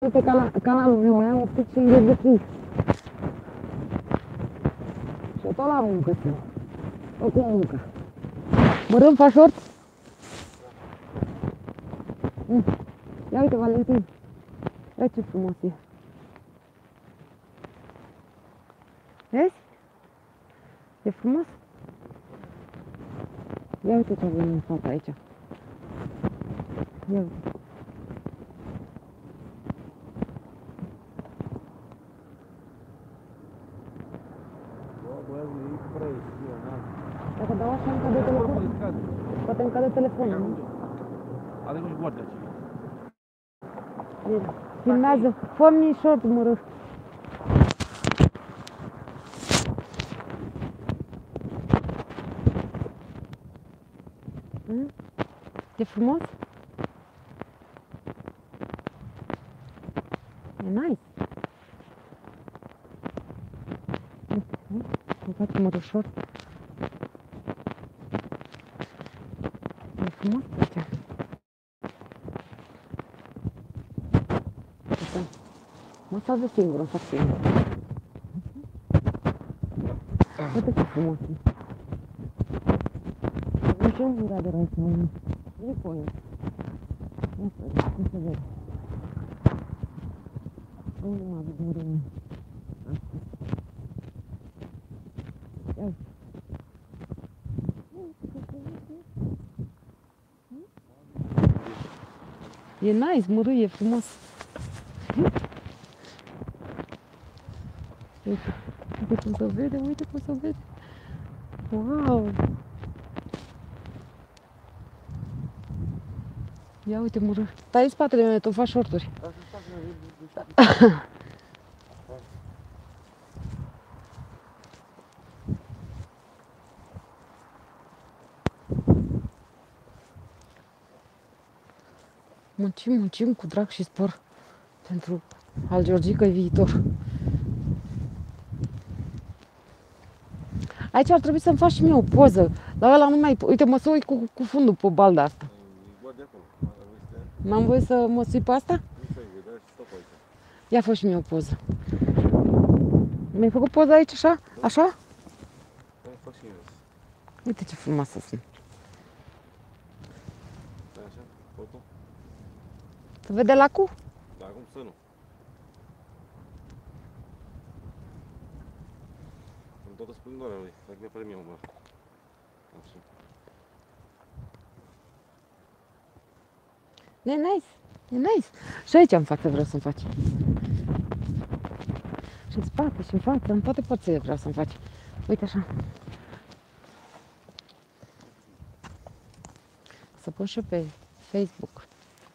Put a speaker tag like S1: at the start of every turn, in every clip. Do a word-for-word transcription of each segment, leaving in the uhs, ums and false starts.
S1: Pe cana canalul meu mai am o pic și înghețății. Și tot la muncă sunt. Tot cu muncă. Mărâm, faci short? Mm. Ia uite, Valentin. Ia ce frumos e. Vezi? E frumos? Ia uite ce avem în față aici. Ia uite. Dacă dau așa îmi cade telefonul. Poate îmi cade telefonul, nu?
S2: Are nu-și guarda ce.
S1: Filmează. Fă-mi short, mărât. E frumos? E nice. Îmi face mărât short. E frumos aici. Mă salvez singur, îmi fac singur. Uite ce frumos e. Nici eu nu de rău sau nu. E coie. Ia să vedem, cum se vede. Unde mă avut mărâmă? Ia uite. E nice, mărâi, e frumos. Uite, uite cum se vede, uite cum se vede. Wow! Ia uite, mărâi. Stai în spatele meu, tu faci shorturi. Muncim, muncim cu drag și spor pentru al Georgica viitor. Aici ar trebui să-mi faci și mie o poză. La ăla nu mai... Uite, mă sui cu, cu fundul pe balda asta. N-am voie să mă sui pe asta? Ia fă și mie o poză. Mi-ai făcut poza aici așa? Așa? Uite ce frumoasă sunt. Se vede lacul?
S2: Da, cum să nu? În toată splendoarea lui, dacă mi-a părut mie umăr. Așa.
S1: E nice, e nice. Și aici în față vreau să-mi faci. Și în spate, și în față, în toate părțile vreau să-mi faci. Uite așa. Să pun și pe Facebook.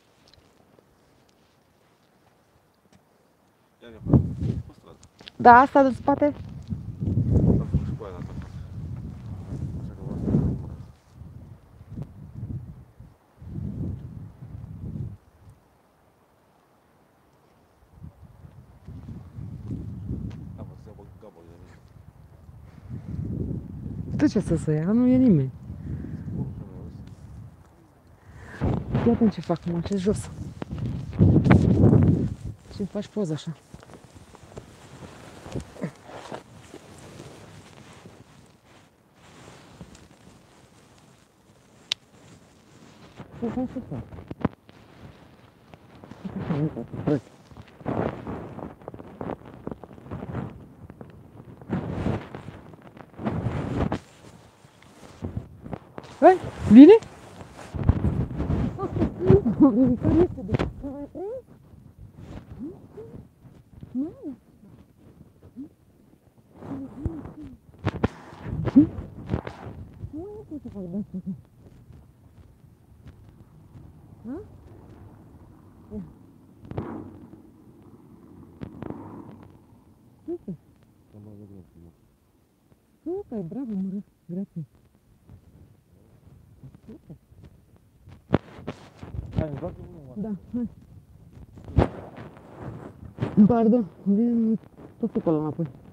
S1: Da, asta de spate? Tu ce să să ia? Nu e nimeni. Fii atent ce fac, mă așez jos. Și-mi faci poză așa. Ce faci să fac? Hai, vine? Ridicat repede. Să mai prins? Nu. Nu e ce să fac de asta. Ha? Ia. Super. Super, bravo, mărât. Grazie. Super.
S2: Hai, întoarce unul.
S1: Da, hai. Pardon, vine tot acolo înapoi.